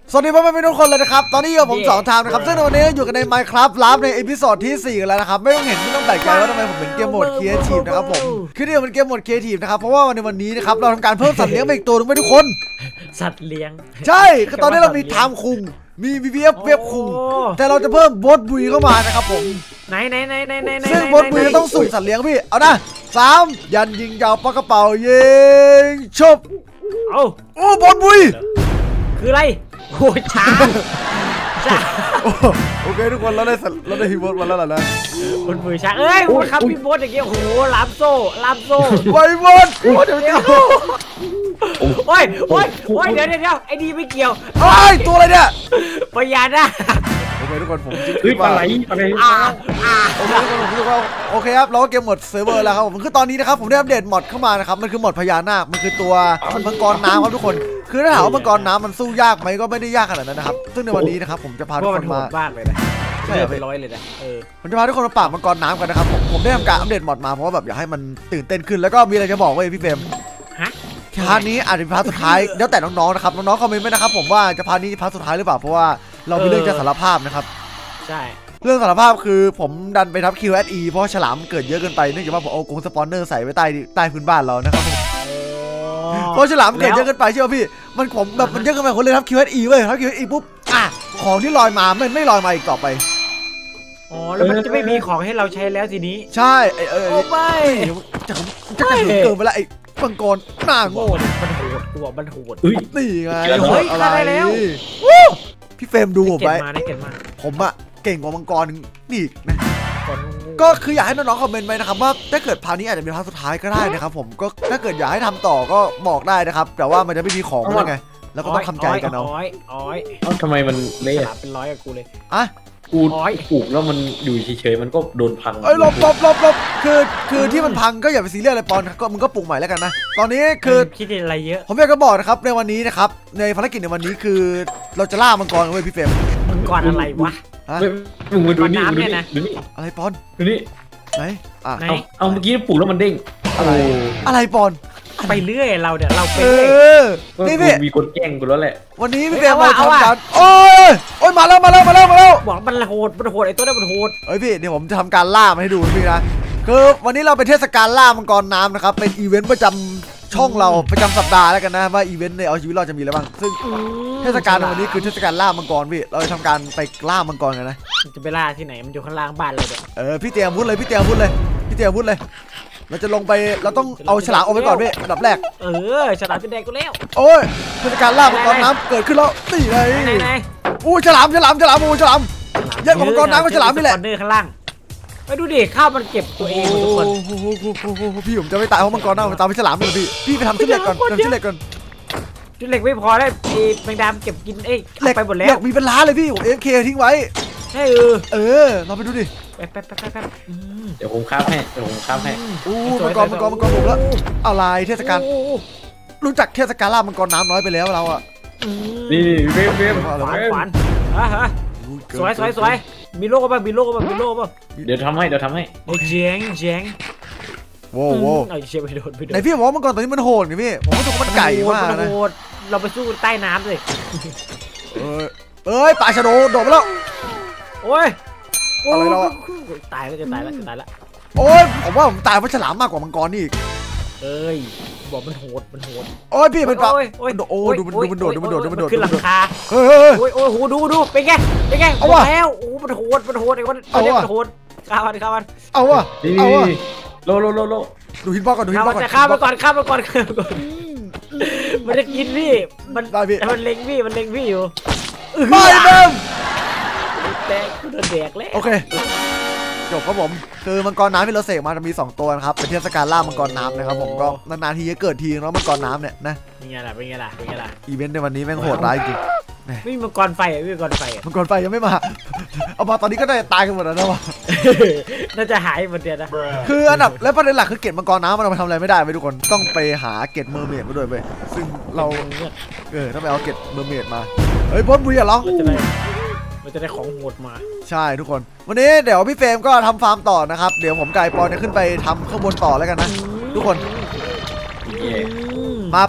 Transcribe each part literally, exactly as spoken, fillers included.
สวัสดีพ่อแม่ทุกคนเลยนะครับตอนนี้อยู่ผมสองทางนะครับซึ่งในวันนี้อยู่กันใน Minecraft ลับในเอพิโซดที่สี่กันแล้วนะครับไม่ต้องเห็นไม่ต้องแปลกใจว่าทำไมผมเป็นเกมโหมดครีเอทีฟนะครับผมคือที่เป็นเกมโหมดครีเอทีฟนะครับเพราะว่าในวันนี้นะครับเราทำการเพิ่มสัตว์เลี้ยงไปอีกตัวนึงไปทุกคนสัตว์เลี้ยงใช่คือตอนนี้เรามีไทม์คุงมีวีวีเอฟเวฟคุงแต่เราจะเพิ่มบอสบุยเข้ามานะครับผมไหนไหนไหนไหนไหนไหนซึ่งบอสบุยต้องสุ่มสัตว์เลี้ยงพี่เอานะสามยันยิงยาวปากกระเป๋ายิงชบเอาโอ้บอสบุยคืออะไรโอ้ยช้าช้าโอเคทุกคนเราได้เราได้ฮีโร่มาแล้วล่ะนะบนมือช้าเอ้ยครับพี่บอสอย่างเงี้ยโอ้โหลามโซ่ลามโซ่ไวบอสโอ้ยเดี๋ยวโอ้ยโอ้ยโอ้ยเดี๋ยวเดี๋ยวไอ้ดีไม่เกี่ยวโอ้ยตัวอะไรเนี่ยพญานาคโอเคทุกคนผมจิ้มขึ้นมาอะไรอะไรอ่าอ่าโอเคทุกคนผมคิดว่าโอเคครับเราก็เกมหมดเซิร์ฟเวอร์แล้วครับผมคือตอนนี้นะครับผมได้อัปเดตหมดเข้ามานะครับมันคือหมดพญานาคมันคือตัวมังกรน้ำครับทุกคนคือถ้าถามว่ามังกรน้ำมันสู้ยากไหมก็ไม่ได้ยากขนาดนั้นนะครับซึ่งในวันนี้นะครับผมจะพาทุกคนมาบ้านเลยนะใช่ไปร้อยเลยนะเออผมจะพาทุกคนมาปราบมังกรน้ำกันนะครับผมผมได้ทำการอัปเดตหมดมาเพราะว่าแบบอยากให้มันตื่นเต้นขึ้นแล้วก็มีอะไรจะบอกไว้พี่เฟรมฮะพาร์ทนี้อาจจะเป็นพาร์ทสุดท้ายแล้วแต่น้องๆนะครับน้องๆคอมเมนต์ไว้นะครับผมว่าจะพาร์ทนี้พาร์ทสุดท้ายหรือเปล่าเพราะว่าเรามีเรื่องจะสารภาพนะครับใช่เรื่องสารภาพคือผมดันไปทับ คิว เอส อี เพราะฉลามเกิดเยอะเกินไปเนื่องจากว่าผมเอากรงสปอนเนอร์ใส่ไว้ใต้ใต้พื้นบ้านเรานะครับเพราะฉลามเกิดเยอะเกินไปใช่ไหมพี่มันผมแบบมันเยอะเกินไปคนเลยทับ คิว เอส อี เว้ยทับ คิว เอส อี ปุ๊บอ่ะของที่ลอยมาไม่ไม่ลอยมาอีกต่อไปอ๋อแล้วมันจะไม่มีของให้เราใช้แล้วทีนี้ใช่ไอเออโอ้ไม่จะจะเกินไปแล้วไอ้มังกรหน้าโง่มันโหดตัวมันโหดนี่ไงโหดอะไรแล้วพี่เฟรมดูผมไปผมอะเก่งกว่ามังกรนี่นะก็คืออยากให้น้องๆคอมเมนต์ไปนะครับว่าถ้าเกิดพาร์ทนี้อาจจะเป็นพาร์ทสุดท้ายก็ได้นะครับผมก็ถ้าเกิดอยากให้ทำต่อก็บอกได้นะครับแต่ว่ามันจะไม่มีของเลยไงแล้วก็ต้องทำใจกันเอาอ้อยอ้อยเอ้าทำไมมันเละเป็นร้อยกับกูเลยอ่ะกูปลูกแล้วมันอยู่เฉยๆมันก็โดนพังเอ้ยลบลบลบลบคือคือที่มันพังก็อย่าไปซีเรียสอะไรปอนก็มึงก็ปลูกใหม่แล้วกันนะตอนนี้คือคิดอะไรเยอะผมอยากจะบอกนะครับในวันนี้นะครับในภารกิจในวันนี้คือเราจะล่ามังกรเว้ยพี่เฟรมมังกรอะไรวะมึงมาดูนี่ดูนี่ดูนี่อะไรปอนดูนี่ไหนอ่ะเอาเอาเมื่อกี้ปลูกแล้วมันเด้งอะไรอะไรปอนไปเรื่อยเราเดี๋ยวเราไปนี่พี่มีคนแกล้งกูแล้วแหละวันนี้พี่เฟรมมาทำการโอ้ยโอ้ยมาแล้วมาแล้วมาแล้วมาแล้วบอกมันโหดมันโหดไอ้ตัวนี้มันโหดเฮ้ยพี่เดี๋ยวผมจะทำการล่ามาให้ดูพี่นะคือวันนี้เราเป็นเทศกาลล่ามังกรน้ำนะครับเป็นอีเวนต์ประจำช่องเราประจำสัปดาห์แล้วกันนะว่าอีเวนต์ในเอาชีวิตเราจะมีอะไรบ้างซึ่งเทศกาลในวันนี้คือเทศกาลล่ามังกรพี่เราจะทำการไปล่ามังกรกันนะจะไปล่าที่ไหนมันอยู่ข้างล่างบ้านเราเด้อเออพี่เตรียมวุ้นเลยพี่เตรียมวุ้นเลยพี่เตรียมวุ้นเลยเราจะลงไปเราต้องเอาฉลามออกไปก่อนพี่อันดับแรกเออฉลามเป็นแดงกูแล้วโอ้ยเทศกาลล่ามังกรน้ำเกิดขึ้นแล้วนี่เลยอู้ฉลามฉลามฉลามอู้ฉลามเยอะกว่ามังกรน้ำก็ฉลามนี่แหละข้างล่างไปดูดิข้าวมันเก็บตัวเองทุกคนพี่ผมจะไม่ตายเพราะมังกรน้ำผมตามไปฉลามเลยพี่พี่ไปทำชิ้นเล็กก่อนทำชิ้นเล็กก่อนชิ้นเล็กไม่พอได้แมงดาเก็บกินเอ้ยไปหมดแล้วมีเป็นล้านเลยพี่ผม เอฟ เค ทิ้งไว้ใช่เออเออเราไปดูดิแป๊บแป๊บแป๊บแป๊บเดี๋ยวผมข้ามให้เดี๋ยวผมข้ามให้อู้มังกรมังกรมังกรผมแล้วอะไรเทศกาลรู้จักเทศกาลล่ามังกรน้ำน้อยไปแล้วเราอะนี่เวฟเวฟขวานขวานอ่ะฮะสวยสวยสวยมีโล่ป่ะมีโล่ป่ะมีโล่ป่ะเดี๋ยวทำให้เดี๋ยวทำให้โอ้เจ๋งเจ๋งโว้โว้ไอ้เชี่ยไปโดนไปโดนไหนพี่บอกว่ามังกรตัวนี้มันโหดไงพี่ผมว่าตัวมันไก่มากนะเราไปสู้ใต้น้ำเลยเออเอ้ยปลาชะโดโดดมาแล้วโอ้ยอะไรเราตายแล้วจะตายแล้วจะตายแล้วโอ้ยผมว่าผมตายเพราะฉลามมากกว่ามังกรนี่อีกเอ้ยบอกมันโหดมันโหดโอ้ยพี่มันปลาโอ้ยโอ้ยดูมันดูมันโดดดูมันโดดดูมันโดดขึ้นหลังคาเฮ้ยโอ้ยโอ้ยหูดูดูเป็นไงเป็นไงเอาแล้วโอ้มันโหดมันโหดไอ้คนเอามันโหดข้ามันข้ามันเอาวะเอาวะโลโลโลโลดูหินบล็อกก่อนดูหินบล็อกก่อนข้ามาก่อนข้ามาก่อนมันจะกินพี่มันมันเล็งพี่มันเล็งพี่อยู่ไม่เดิมแดกกูโดนแดกแล้วโอเคจบครับผมคือมังกรน้ำที่เราเสกมาจะมีสองตัวนะครับเป็นเทศกาลล่ามังกรน้ำนะครับผมก็นานๆทีจะเกิดทีแล้วมังกรน้ำเนี่ยนะเป็นไงล่ะเป็นไงล่ะเป็นไงล่ะอีเวนต์ในวันนี้แม่งโหดร้ายจริงไม่มีมังกรไฟไม่มีมังกรไฟมังกรไฟยังไม่มาเอามาตอนนี้ก็ได้ตายกันหมดแล้วนะวะน่าจะหายหมดเดียวนะคืออันดับและประเด็นหลักคือเกล็ดมังกรน้ำมันเอาไปทำอะไรไม่ได้ไปทุกคนต้องไปหาเกล็ดเมอร์เมดมาด้วยไปซึ่งเราเออต้องไปเอาเกล็ดเมอร์เมดมาเฮ้ยบอสบุยอย่าร้องมันจะได้ของโหดมาใช่ทุกคนวันนี้เดี๋ยวพี่เฟรมก็ทำฟาร์มต่อนะครับเดี๋ยวผมไก่ปอนจะขึ้นไปทำข้างบนต่อแล้วกันนะทุกคนมาปอน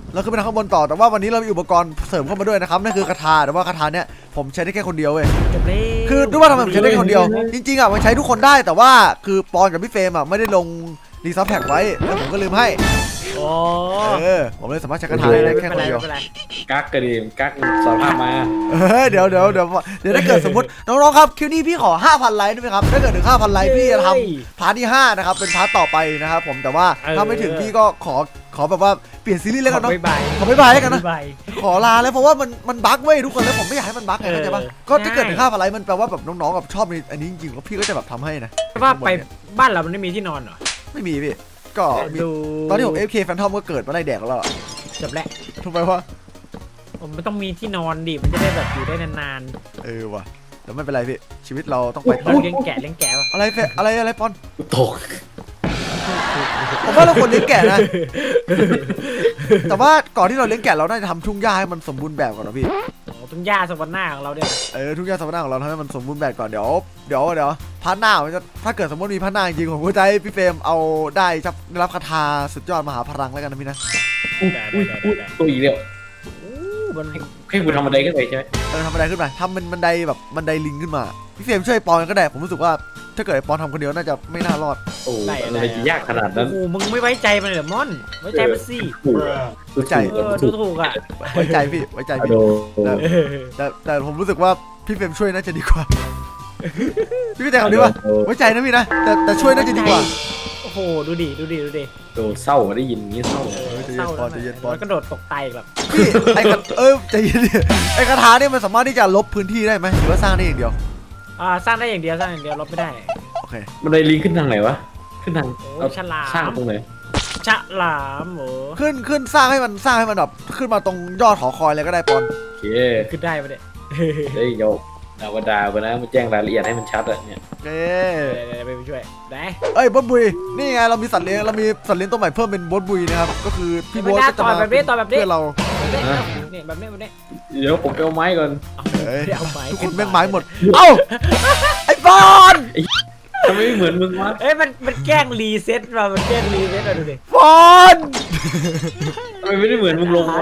เราขึ้นไปทางข้างบนต่อแต่ว่าวันนี้เรามีอุปกรณ์เสริมเข้ามาด้วยนะครับนั่นคือคาถาแต่ว่าคาถาเนี้ยผมใช้ได้แค่คนเดียวเว้ยคือรู้ว่าทำไมผมใช้ได้แค่คนเดียวจริงๆอ่ะมันใช้ทุกคนได้แต่ว่าคือปอนกับพี่เฟรมอ่ะไม่ได้ลงรีซอสแพ็กไว้แล้วผมก็ลืมให้โอ้เออผมเลยสามารถใช้คาถาได้แค่คนเดียวกักกระดิ่งกักสารภาพมาเออเดี๋ยวเดี๋ยวเดี๋ยวเดี๋ยวถ้าเกิดสมมติน้องๆครับคลิปนี้พี่ขอ ห้าพัน ไลค์ได้ไหมครับถ้าเกิดถึง ห้าพัน ไลค์พี่จะทำพาร์ทที่ห้านะครับเป็นพาร์ทต่อไปนะครับผมแต่ว่าถ้าไม่ถึงพี่ก็ขอขอแบบว่าเปลี่ยนซีรีส์แล้วกันเนาะขอบ๊ายบายแล้วกันนะขอลาแล้วเพราะว่ามันมันบั๊กเว้ยทุกคนแล้วผมไม่อยากให้มันบั๊กไงเข้าใจปะก็ถ้าเกิดถึง ห้าพัน ไลค์มันแปลว่าแบบน้องๆแบบชอบอันนี้จริงๆแล้วพี่ก็จะแบบทำให้นะว่าไปบ้านเรามันไม่มีที่นอนเหรอไม่มีพี่ก็ตอนที่ผม เอฟ เค แฟนทอมก็เกิดมาได้แดกแล้วจบแล้วทำไมวะผมมันต้องมีที่นอนดิมันจะได้แบบอยู่ได้นานๆเออว่ะแต่ไม่เป็นไรพี่ชีวิตเราต้องไปต่อเลี้ยงแกะเลี้ยงแกะวะอะไรเฟอะไรอะไรปอนตกผมว่าเราควรเลี้ยงแกะนะแต่ว่าก่อนที่เราเลี้ยงแกะเราน่าจะทำทุ่งหญ้าให้มันสมบูรณ์แบบก่อนนะพี่ทุ่งหญ้าสวรรค์หน้าของเราเนี่ยเออทุ่งหญ้าสวรรค์หน้าของเราทำให้มันสมบูรณ์แบบก่อนเดี๋ยวเดี๋ยวเดี๋ยวพาร์ทหน้ามันจะถ้าเกิดสมมติมีพาร์ทหน้าจริงผมก็จะให้พี่เฟรมเอาได้จับได้รับคาถาสุดยอดมหาพลังแล้วกันนะพี่นะตัวอีเดียวให้คุณทำบันไดขึ้นไปใช่ไหมเออทำบันไดขึ้นไปทำเป็นบันไดแบบบันไดลิงขึ้นมาพี่เฟรมช่วยปอนก็ได้ผมรู้สึกว่าถ้าเกิดปอนทำคนเดียวน่าจะไม่น่ารอดโอ้อะไรจะยากขนาดนั้นโอ้มึงไม่ไว้ใจมันเหรอมอนไว้ใจมันสิไว้ใจถูกอ่ะไว้ใจพี่ไว้ใจพี่แต่แต่ผมรู้สึกว่าพี่เฟรมช่วยน่าจะดีกว่าพี่ไม่ใจคำนี้ว่าไว้ใจนะพี่นะแต่แต่ช่วยน่าจะดีกว่าโอ้โหดูดิดูดิดูดิโดนเศร้าได้ยินงี้เศร้าเศร้าแล้วมันกระโดดตกไตแบบพี่ไอ้เออใจเย็นดิไอ้คาถาเนี่ยมันสามารถที่จะลบพื้นที่ได้ไหมหรือว่าสร้างได้อย่างเดียวอ่าสร้างได้อย่างเดียวสร้างอย่างเดียวลบไม่ได้โอเคมันได้ลิงขึ้นทางไหนวะขึ้นทางฉลามสร้างตรงไหนฉลามโหขึ้นขึ้นสร้างให้มันสร้างให้มันแบบขึ้นมาตรงยอดหอคอยเลยก็ได้ปอนโอเคขึ้นได้ปะเนี่ยเฮ้ยโยกดาวดาวนะมาแจ้งรายละเอียดให้มันชัดอะเนี่ยเอ้ไปไปช่วยได้เอ้ยบดบุยนี่ไงเรามีสัตว์เลี้ยงเรามีสัตว์เลี้ยงตัวใหม่เพิ่มเป็นบดบุยนะครับก็คือพี่โบ๊ทจะมาแบบนี้ต่อแบบนี้เพื่อเราเนี่ยแบบนี้แบบนี้เดี๋ยวผมไปเอาไม้ก่อนทุกคนแม่งไม้หมดเอ้าไอ้บอลทำไมไม่เหมือนมึงวะเอ้ยมันมันแกล้งรีเซ็ตมามันแกล้งรีเซ็ตมาดูดิบอลทำไมไม่ได้เหมือนมึงลงวะ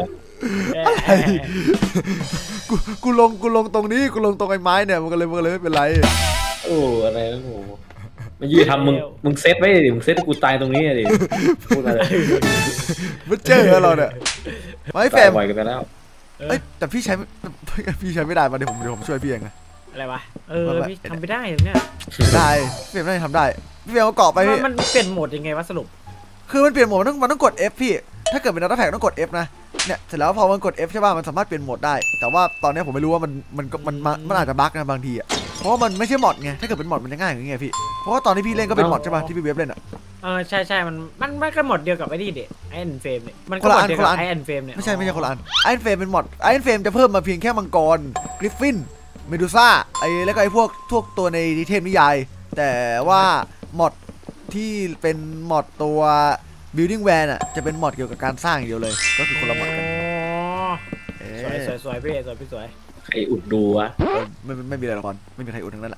กูกูลงกูลงตรงนี้กูลงตรงไอ้ไม้เนี่ยมันก็เลยมันก็เลยไม่เป็นไรโอ้อะไรนะโอ้มายืนทำมึงมึงเซตไว้ดิมึงเซตกูตายตรงนี้ดิพูดอะไรมันเจอเราเนี่ยไม่แฝงบ่อยกันแล้วเอ้ยแต่พี่ใช้พี่ใช้ไม่ได้มาเดี๋ยวผมเดี๋ยวผมช่วยพี่เองนะอะไรวะเออพี่ทำไม่ได้ตรงเนี้ยได้พี่ไม่ได้ทำได้พี่เบลเกาะไปพี่มันเปลี่ยนโหมดยังไงวะสรุปคือมันเปลี่ยนโหมดมันต้องมันต้องกด F พี่ถ้าเกิดเป็นดัตต้าแพ็กต้องกด F นะเนี่ยเสร็จแล้วพอมันกด F ใช่ป่ะมันสามารถเปลี่ยนโหมดได้แต่ว่าตอนนี้ผมไม่รู้ว่ามันมันมันมันอาจจะบั๊กนะบางทีอ่ะเพราะว่ามันไม่ใช่มอดไงถ้าเกิดเป็นมอดมันจะง่ายอย่างเงี้ยพี่เพราะว่าตอนที่พี่เล่นก็เป็นมอดใช่ป่ะที่พี่เว็บเล่นอ่ะเออใช่ใช่มันมันมันก็หมดเดียวกับไอ้นี่เด็ไอแอนเฟมเนี่ยมันก็หมดเดียวกับไอแอนเฟมเนี่ยไม่ใช่ไม่ใช่คนละอันไอแอนเฟมเป็นมอดไอแอนเฟมจะเพิ่มมาเพียงแค่มังกรกริฟฟินเมดูซ่าไอแล้วก็ไอพวกพวกตัวในเทพนิยายแต่ว่ามอดที่เป็นมอดตัว building van อ่ะจะเป็นมอดเกี่ยวกับการสร้างอย่างเดียวเลยก็คือคนละมอดกันสวยสวยสวยพี่สวยพี่สวยใครอุดดูวะไม่ไม่มีอะไรหรอกไม่มีใครอุดทั้งนั้นแหละ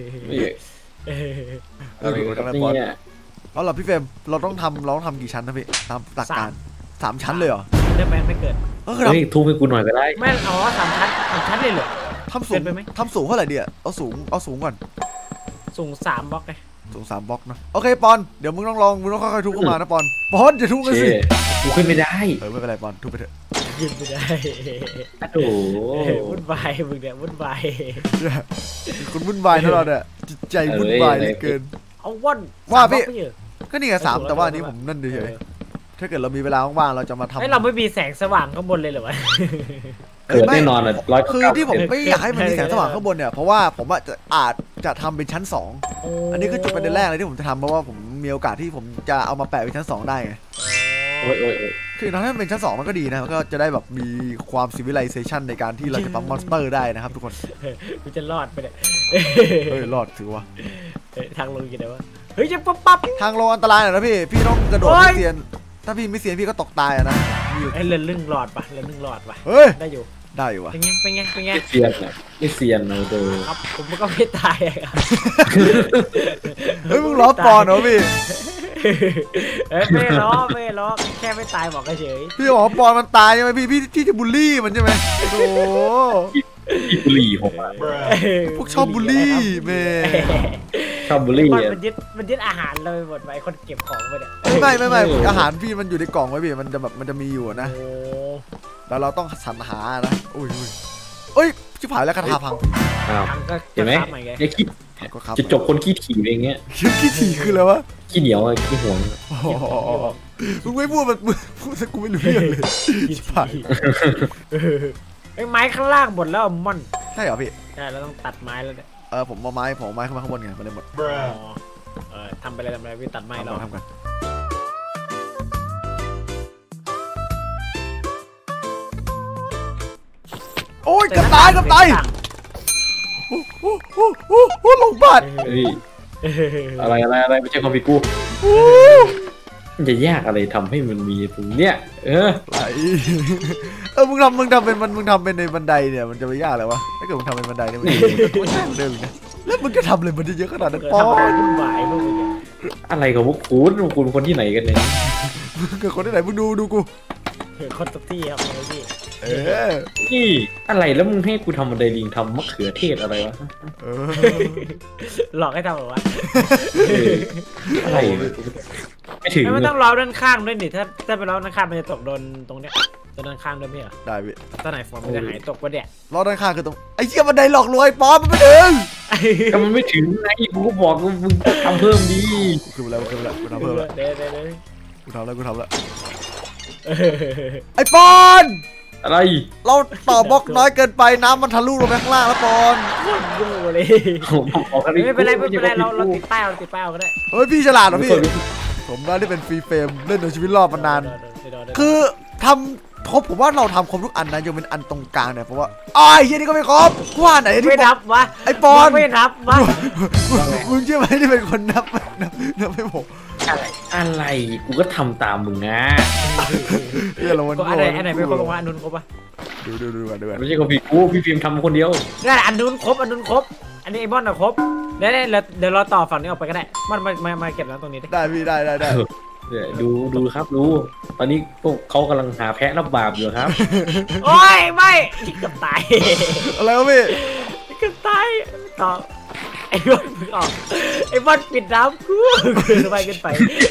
อะไรกันเนี่ยเอาล่ะพี่เฟรมเราต้องทำเราต้องทำกี่ชั้นนะพี่ตามหลักการสามชั้นเลยเหรอเรื่องแมนไม่เกิดเฮ้ยทุ่มให้กูหน่อยก็ได้ไม่เอาสามชั้นสามชั้นเลยเหรอทำสูงทำสูงเท่าไหร่ดีอะเอาสูงเอาสูงก่อนสูงสามบล็อกไงสูงสามบล็อกนะโอเคปอนเดี๋ยวมึงต้องลองมึงต้องค่อยๆทุบเข้ามานะปอนปอนอย่าทุบกันสิกูขึ้นไม่ได้เออไม่เป็นไรปอนทุบไปเถอะขึ้นไม่ได้โอ้โหวุ่นวายมึงเนี่ยวุ่นวายคุณวุ่นวายตลอดเนี่ยจิตใจวุ่นวายเหลือเกินเอาว่นว่าพี่ก็นี่ไงสามแต่ว่านี้ผมนั่นเฉยถ้าเกิดเรามีเวลาว่างๆเราจะมาทำไอ้เราไม่มีแสงสว่างข้างบนเลยเหรอวะเกิดแน่นอนอ่ะร้อยคือที่ผมไม่อยากให้มันมีแสงสว่างข้างบนเนี่ยเพราะว่าผมจะอาจจะทำเป็นชั้นสองอันนี้คือจุดประเด็นแรกเลยที่ผมจะทำเพราะว่าผมมีโอกาสที่ผมจะเอามาแปะเป็นชั้นสองได้ไงโอ้ยโอ้ยคือถ้าเป็นชั้นสองมันก็ดีนะมันก็จะได้แบบมีความซิวิไลเซชันในการที่เราจะปั๊มมอนสเตอร์ได้นะครับทุกคนกูจะรอดไปเนี่ยเฮ้ยรอดถือว่าทางลงยังไงวะเฮ้ยจะปั๊บปั๊บทางลงอันตรายหน่อยนะพี่พี่ต้องกระโดดไม่เซียนถ้าพี่ไม่เซียนพี่ก็ตกตายอะนะไอ้เล่นลึ่งหลอดปะเล่นลึ่งหลอดปะเฮ้ยได้อยู่ได้อยู่วะเป็นไงเป็นไงเป็นไงเซียนอะไม่เซียนนะดูครับผมก็ไม่ตายอะเฮ้ยมึงล้อปอนเหรอพี่เอ้ยไม่ล้อไม่ล้อแค่ไม่ตายบอกเฉยพี่บอกว่าปอนมันตายใช่ไหมพี่พี่ที่จะบูลลี่มันใช่ไหมโอ้อีบุลี่ผมอะพวกชอบบูลลี่แม่ชอบบูลลี่มันยึดมันยึดอาหารเราไปหมดไปคนเก็บของไปเนี่ยไม่ไม่ไม่อาหารพี่มันอยู่ในกล่องไว้พี่มันจะแบบมันจะมีอยู่นะแล้วเราต้องสรรหานะอุ้ยเอ้ยชิบหายแล้วคาถาพังเห็นไหมไอ้ขี้จะจบคนขี้ถี่อย่างเงี้ยขี้ถี่คืออะไรวะขี้เหนียวขี้หวงมึงไม่พูดมันพูดกูไม่รู้เรื่องเลยชิบหายไอ้ไม้ข้างล่างหมดแล้วมันใช่เหรอพี่ใช่เราต้องตัดไม้แล้วเนี่ยเออผมเอาไม้ผมเอาไม้ขึ้นมาข้างบนไงมันเลยหมดเออทำไปเลยทำไปเลยพี่ตัดไม้เราทำกันโอ้ยกับตายกับตายโอ้โหโอ้โหโอ้หลงบ้านอะไรอะไรอะไรไม่ใช่คอมพิวกูมันจะยากอะไรทำให้มันมีตรงเนี้ยเออไหลเออมึงทำมึงทำเป็นมันมึงทำเป็นในบันไดเนี่ยมันจะไม่ยากเลยวะถ้าเกิดมึงทำเป็นบันไดเนี่ยมันยากเดิมนะแล้วมึงก็ทำเลยมันจะเยอะขนาดนั้นปอนวุ่นวายลูกอะไรกับพวกคุณคุณคนที่ไหนกันเนี่ยมึงกับคนที่ไหนมึงดูดูกูคนทุกที่ครับพี่เออนี่อะไรแล้วมึงให้กูทำบันไดลิงทำมะเขือเทศอะไรวะหลอกให้ทำหรอวะอะไรไม่ถึงไม่ต้องล้อด้านข้างด้วยนี่ถ้าถ้าไปล้อด้านข้างมันจะตกโดนตรงเนี้ยตัวด้านข้างด้วยไหมเหรอได้พี่ตอนไหนฟอร์มมันจะหายตกวะเนี่ยล้อด้านข้างคือตรงไอ้เชี่ยบันไดหลอกลวงป๊อปมันไม่ถึงก็มันไม่ถึงไงกูก็บอกมึงทำเพิ่มดีคือแล้วคือแล้วกูทำเพิ่มแล้วเด้เด้เด้กูทำแล้วกูทำแล้วไอ้ปอนอะไรเราต่อบล็อกน้อยเกินไปน้ำมันทะลุลงไปข้างล่างแล้วปอนโง่เลยไม่เป็นไรไม่เป็นไรเราเราติดป้ายเราติดป้ายก็ได้เฮ้ยพี่ฉลาดเหรอพี่ผมได้ที่เป็นฟรีเฟรมเล่นโดยชีวิตรอดมานานคือทำครบผมว่าเราทำครบทุกอันนะยกเป็นอันตรงกลางเนี่ยเพราะว่าอ้ายเฮียนี่ก็ไม่ครบกูว่าไหนที่ไม่นับวะไอ้ปอนไม่นับวะมึงเชื่อไหมที่เป็นคนนับนับนับไม่ผมอะไรอะไรกูก็ทำตามมึงนะเรื่องละวันอะไรอันไหนเป็นคนบอกว่าอันนู้นครบปะดูดูดูดูไม่ใช่คนพี่กูพี่พิมพ์ทำคนเดียวนี่อันนู้นครบอันนู้นครบอันนี้ไอ้บอลน่ะครบเดี๋ยวเดี๋ยวเราต่อฝั่งนี้ออกไปก็ได้มันมามามาเก็บแล้วตรงนี้ได้พี่ได้ได้ได้เดี๋ยวดูดูครับดูตอนนี้พวกเขากำลังหาแพะรับบาปอยู่ครับโอ้ยไม่เกือบตายอะไรวะพี่เกือบตายต่อไอ้บอลมึงออกไอ้บอลปิดน้ำกูขึ้นไปขึ้นไป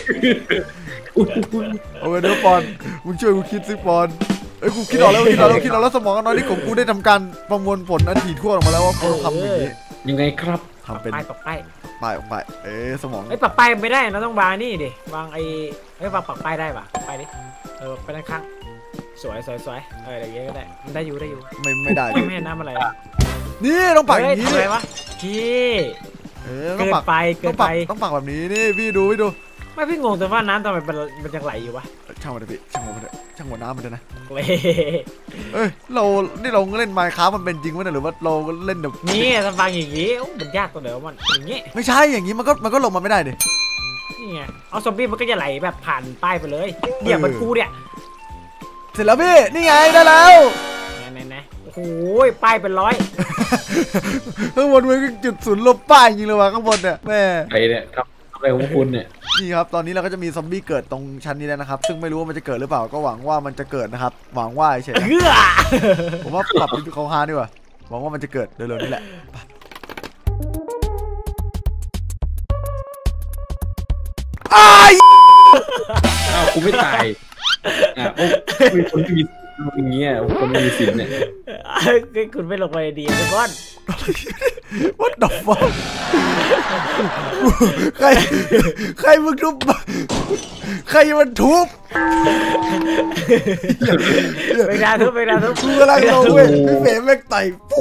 เอาไปเดี๋ยวปอนมึงช่วยกูคิดสิปอนเอ้ยกูคิดออกแล้วคิดออกแล้วคิดออกแล้วสมองน้อยที่ของกูได้ทำการประมวลผลอันถี่ถ้วนออกมาแล้วว่ากูทำอย่างนี้ยังไงครับทำเป็นป้ายปักป้ายป้ายออกไปเอ๊ะสมองไอ้ปักป้ายไม่ได้เราต้องวางนี่ดิวางไอ้ไอ้วางปักป้ายได้ปะป้ายดิเออไปด้านข้างสวยสวยสวยเอออะไรอย่างเงี้ยก็ได้มันได้อยู่ได้อยู่ไม่ไม่ได้ไม่เห็นน้ำอะไรนี่ต้องปักอย่างนี้อะไรวะพี่เออต้องปักไปเกินไปต้องปักแบบนี้นี่พี่ดูพี่ดูไม่พี่งงแต่ว่าน้ำทำไมมันมันยังไหลอยู่วะช่างมันเลยพี่ช่างมันเลยช่างหัวน้ำมันเลยนะเอ้ยเรานี่เราเล่นไมค์ค้ามันเป็นจริงไหมหรือว่าเราเล่นแบบนี่ทำฟังอย่างงี้มันยากตัวเดียวมันอย่างงี้ไม่ใช่อย่างงี้มันก็มันก็ลงมาไม่ได้ดินี่ไงเอาซอมบี้มันก็จะไหลแบบผ่านป้ายไปเลยเนี่ยมันกูเนี่ยเสร็จแล้วพี่นี่ไงได้แล้วไหนไหนโอ้โหป้ายเป็นร้อยข้างบนมันจุดศูนย์ลบป้ายจริงเลยว่ะข้างบนเนี่ยแม่ไอเนี่ยครับอะไรของคุณเนี่ยนี่ครับตอนนี้เราก็จะมีซอมบี้เกิดตรงชั้นนี้แล้วนะครับซึ่งไม่รู้ว่ามันจะเกิดหรือเปล่าก็หวังว่ามันจะเกิดนะครับหวังว่าเฉยๆผมว่าปรับเป็นเขาฮาดีกว่าหวังว่ามันจะเกิดเร็วๆนี่แหละอ้ายอ้าวกูไม่ตายอ่ะโอ้มีคนที่มีอย่างเงี้ยคนมีสิทธิ์เนี่ยคุณไม่ลงไปดีทุกคน What the fuck ใครใครมึงทุบใครมันทุบไปดาทุบไปดาทุบกูกำลังลงเว้ยพี่เฟย์แม่งไต่ปุ๊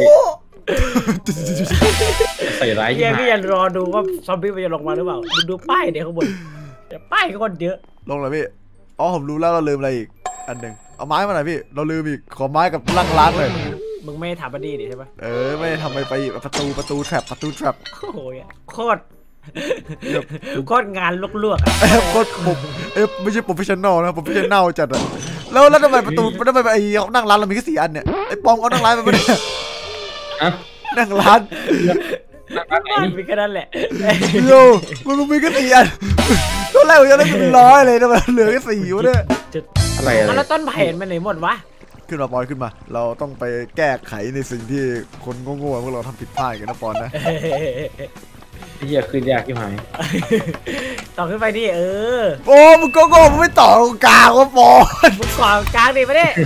ใส่ร้ายยังพี่ยังรอดูว่าซอมบี้มันจะลงมาหรือเปล่าดูป้ายเดี๋ยวข้างบนแต่ป้ายก็คนเยอะลงเลยพี่อ๋อผมรู้แล้วเราลืมอะไรอีกอันหนึ่งเอาไม้มาหน่อยพี่เราลืมอีกขอไม้กับลังล้างเลยมึงไม่ถามบัดดี้ดิใช่ปะเออไม่ทำไปไปประตูประตูแทรปประตูแทรปโอ้ยโคตรโคตรงานลวกๆอ่ะโคตรผมเอ๊ะไม่ใช่โปรเฟชชั่นแนลนะโปรเฟชชั่นแนลจัดอะแล้วแล้วทำไมประตูทำไมไอ้นั่งร้านเรามีแค่สี่อันเนี่ยไอ้ปอมเขานั่งร้านไปไม่ได้นั่งร้านบ้านมีแค่นั้นแหละโย่มันมีแค่สี่อันทตอนแรกผมจะได้เป็นร้อยเลยนะมันเหลือแค่สี่วะเนี่ยอะไรอะไรแล้วต้นไผ่มันไหนหมดวะขึ้นมาปอนขึ้นมาเราต้องไปแก้ไขในสิ่งที่คนโง่ๆพวกเราทำผิดพลาดกันนะปอนนะเหี้ยขึ้นยากที่หายต่อขึ้นไปดิเออโอ้มึงโง่ๆมึงไม่ต่อกลางวะปอนมึงต่อกลางดิไม่ได้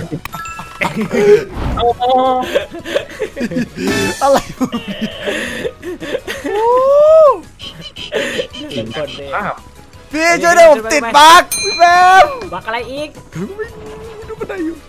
อะไรพี่ช่วยด้วยผมติดบั๊กพี่แฟมบั๊กอะไรอีกไม่รู้บันไดอยู่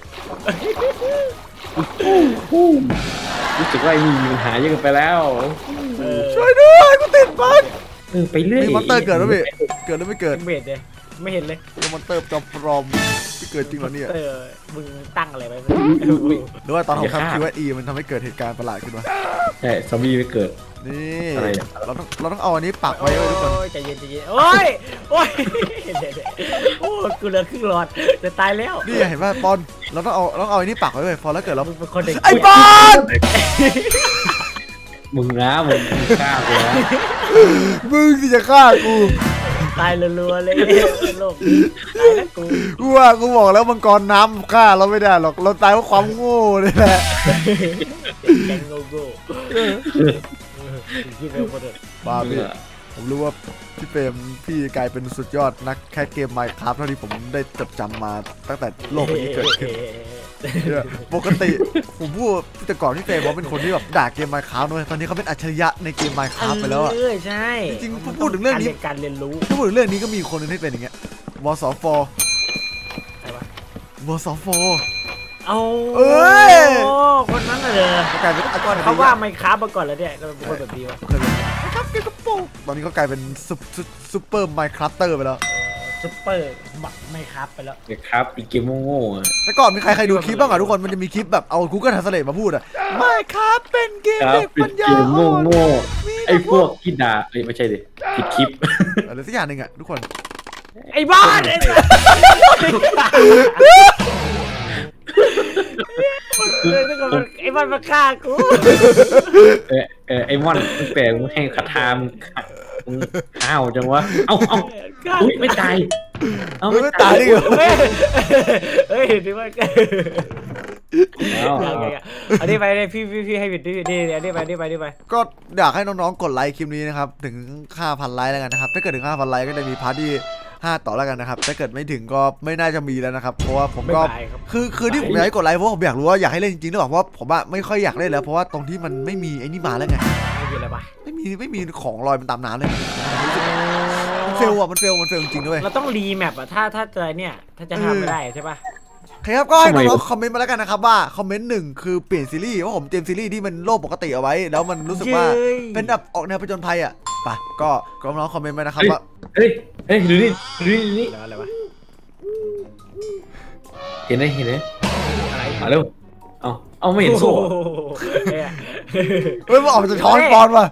รู้สึกว่ามีปัญหาเยอะไปแล้วช่วยด้วยกูติดบั๊กเออไปเรื่อยมีมอนเตอร์เกิดแล้วพี่เกิดแล้วไม่เกิดเบ็ดเลยไม่เห็นเลยมีมอนเตอร์จอมปลอมที่เกิดจริงเหรอเนี่ยเออมึงตั้งอะไรไว้หรือว่าตอนทำคิวอีมันทำให้เกิดเหตุการณ์ประหลาดขึ้นมาใช่ซอมบี้ไม่เกิดนี่เราต้องเราต้องเอาอันนี้ปักไว้ทุกคนใจเย็นใจเย็นโอ้ยโอ้ยโอ้กูเหลือครึ่งหลอดจะตายแล้วนี่เห็นป่ะปอนเราต้องเอาต้องเอาอันนี้ปักไว้เลยพอแล้วเกิดเราเป็นคนเด็กไอ้ปอนมึงนะมึงฆ่ากูนะมึงสิจะฆ่ากูตายรัวๆเลยโลกตายแล้วกูกูว่ากูบอกแล้วมังกรน้ำฆ่าเราไม่ได้หรอกเราตายเพราะความโง่เลยแหละแกงโง่โง่บ้าพี่ผมรู้ว่าพี่เฟรมพี่กลายเป็นสุดยอดนักแคสเกมไมค์ครับเท่าที่ผมได้จดจำมาตั้งแต่โลกนี้เกิดขึ้นปกติผมพูดแต่ก่อนพี่เฟรมเขาเป็นคนที่แบบด่าเกมไมค์ครับด้วยตอนนี้เขาเป็นอัจฉริยะในเกมไมค์ครับไปแล้วอ่ะใช่จริงๆพูดถึงเรื่องนี้การเรียนรู้พูดถึงเรื่องนี้ก็มีคนนึงที่เป็นอย่างเงี้ยวสฟวสฟเอาเอ้ยคนนั้นเลยกลายเป็นเขาว่าไมค์ครับมาก่อนแล้วเนี่ยก็เป็นคนแบบนี้วะครับเกมกระโปงตอนนี้เขากลายเป็นซุปเปอร์ไมค์ครับเตอร์ไปแล้วซุปเปอร์บักไมค์ครับไปแล้วไมค์ครับอีเกมโง่ๆแต่ก่อนมีใครใครดูคลิปบ้างอ่ะทุกคนมันจะมีคลิปแบบเอา Google Translate มาพูดอ่ะไมค์ครับเป็นเกมเด็กปัญญาอ่อนไอ้พวกที่ด่าไม่ใช่ดิผิดคลิปอะไรสักอย่างหนึ่งอ่ะทุกคนไอ้บ้านไอ้ไอ้บ้านมาฆ่ากูเออเออไอ้มอนแปลงให้คาถามอ้าวจังวะเอ้าเอ้าไม่ตายเอาไม่ตายดิเฮ้ยดีมากอันนี้ไปเลยพี่พี่พี่ให้บิดดิดิอันนี้ไปนี่ไปนี่ไปก็อยากให้น้องๆกดไลค์คลิปนี้นะครับถึง ห้าพัน ไลค์แล้วกันนะครับถ้าเกิดถึง ห้าพัน ไลค์ก็จะมีพาร์ทที่ห้าต่อแล้วกันนะครับถ้าเกิดไม่ถึงก็ไม่น่าจะมีแล้วนะครับเพราะว่าผมก็คือคือที่ผมอยากให้กดไลค์เพราะผมอยากรู้ว่าอยากให้เล่นจริงๆหรือเปล่าเพราะผมอะไม่ค่อยอยากเล่นแล้วเพราะว่าตรงที่มันไม่มีไอ้นี่มาแล้วไงไม่มีอะไรปะไม่มีไม่มีของลอยมันตามน้ำเลยมันเฟลอะมันเฟลมันเฟลจริงๆด้วยเราต้องรีแมปอะถ้าถ้าเจอเนี่ยถ้าจะทำไม่ได้ใช่ปะครับก็ให้น้องๆคอมเมนต์มาแล้วกันนะครับว่าคอมเมนต์หนึ่งคือเปลี่ยนซีรีส์ว่าผมเตรียมซีรีส์ที่มันโลกปกติเอาไว้แล้วมันรู้สึกว่าเป็นแบบออกแนวผจญภัยอ่ะไปก็น้องๆคอมเมนต์มานะครับว่าเฮ้ยเฮ้ยดูนี่ดูนี่นี่อะไรวะเห็นไหมเห็นไหมมาเร็วเอาเอาไม่เห็นโซ่เฮ้ยมันออกจากช้อนปอนว่ะ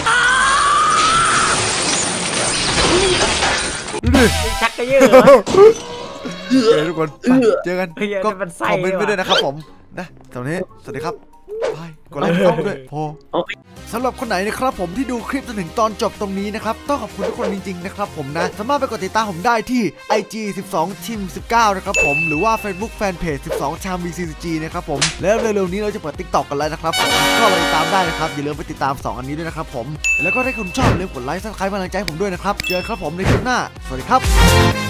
ดูดิชักกระยืดเจอทุกคนเจอกันก็คอมเมนต์ไปด้วยนะครับผมนะตอนนี้สวัสดีครับบายกดไลค์เข้าด้วยพอสำหรับคนไหนนะครับผมที่ดูคลิปจนถึงตอนจบตรงนี้นะครับต้องขอบคุณทุกคนจริงๆนะครับผมนะสามารถไปกดติดตามผมได้ที่ ไอ จี สิบสอง ทีม สิบเก้านะครับผมหรือว่า Facebook Fanpage สิบสอง ชาม วี ซี ซี จี นะครับผมแล้วเร็วๆนี้เราจะเปิด ติ๊กต็อก กันแล้วนะครับผมก็ไปติดตามได้นะครับอย่าลืมไปติดตามสองอันนี้ด้วยนะครับผมแล้วก็ถ้าคุณชอบอย่าลืมกดไลค์ซับสไครป์กำลังใจผมด้วยนะครับเจอกันครับผมในคลิปหน้าสวัสดีครับ